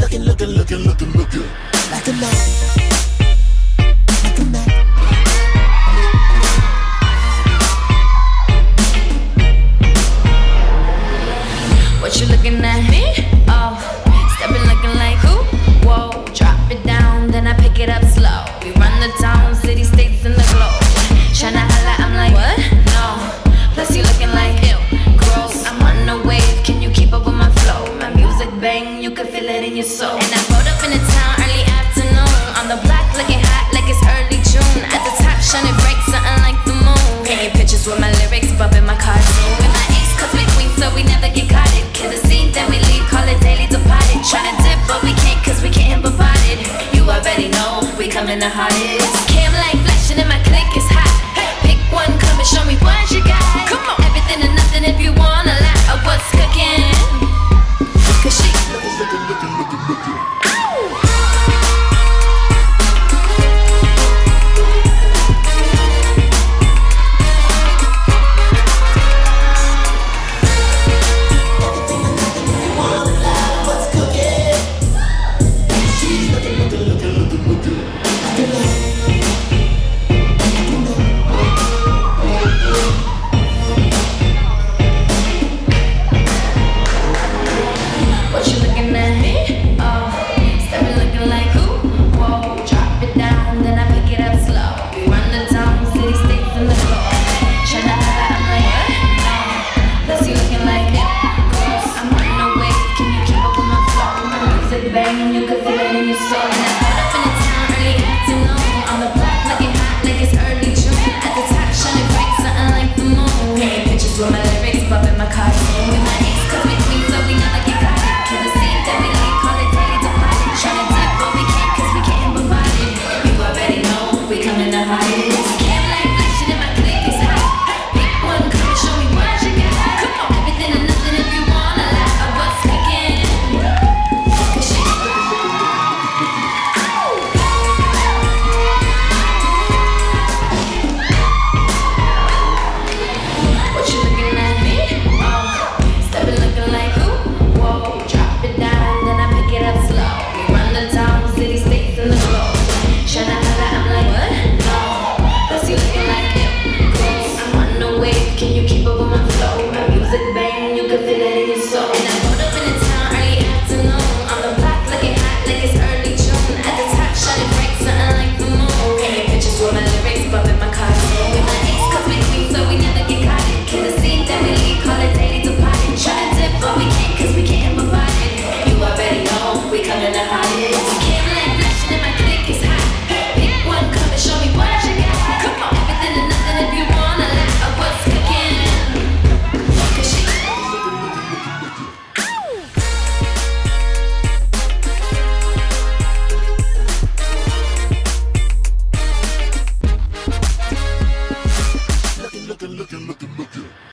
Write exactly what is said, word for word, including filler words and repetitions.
looking, looking, looking, looking, looking like a Mac, like a Mac. What you looking at? Me? Oh, stepping looking like who? Whoa, drop it down, then I pick it up slow. We run the town, city, states, and the globe. Tryna holla, I'm like, what? No. Plus you looking like, ew, gross. I'm on the wave, can you keep up with my flow? My music bang, you can feel it in your soul. And I pulled up in the town early afternoon. On the block looking hot like it's early June. At the top shining bright, something like the moon. Painting pictures with my lyrics, bumping my cartoon. With my ex, cause we queen, so we never get caught it. Kill the scene, then we leave, call it daily departed. Tryna dip, but we can't cause we can't hit it. You already know, we coming the hottest. Cam like flashing and my click is hot. Pick one, come and show me what you got. Come on, everything and nothing if you want a lot of what's cooking. Cause she looking, looking, looking, looking, looking. Bang, you can